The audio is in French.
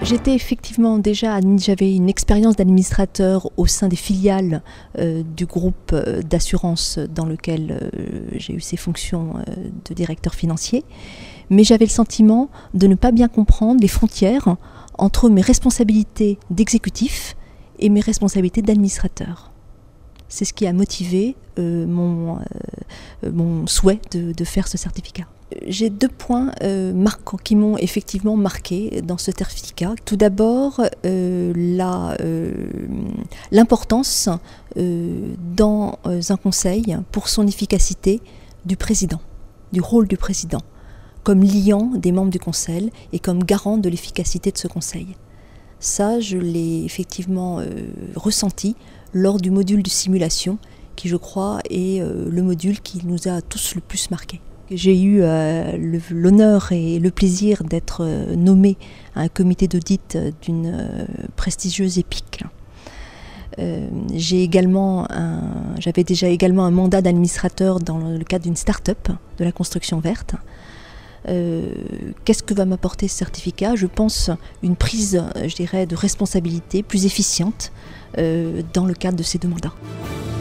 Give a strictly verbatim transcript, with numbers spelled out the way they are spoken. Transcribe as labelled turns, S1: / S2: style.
S1: J'étais effectivement déjà, j'avais une expérience d'administrateur au sein des filiales euh, du groupe d'assurance dans lequel euh, j'ai eu ces fonctions euh, de directeur financier, mais j'avais le sentiment de ne pas bien comprendre les frontières entre mes responsabilités d'exécutif et mes responsabilités d'administrateur. C'est ce qui a motivé euh, mon, euh, mon souhait de, de faire ce certificat. J'ai deux points euh, marquants qui m'ont effectivement marqué dans ce certificat. Tout d'abord, euh, la, euh, l'importance euh, dans un conseil pour son efficacité du président, du rôle du président, comme liant des membres du conseil et comme garant de l'efficacité de ce conseil. Ça, je l'ai effectivement euh, ressenti lors du module de simulation, qui je crois est euh, le module qui nous a tous le plus marqué. J'ai eu euh, le, l'honneur et le plaisir d'être euh, nommé à un comité d'audit d'une euh, prestigieuse EPIC. Euh, j'ai également un, j'avais déjà également un mandat d'administrateur dans le cadre d'une start-up de la construction verte. Euh, qu'est-ce que va m'apporter ce certificat? Je pense une prise, je dirais, de responsabilité plus efficiente euh, dans le cadre de ces deux mandats.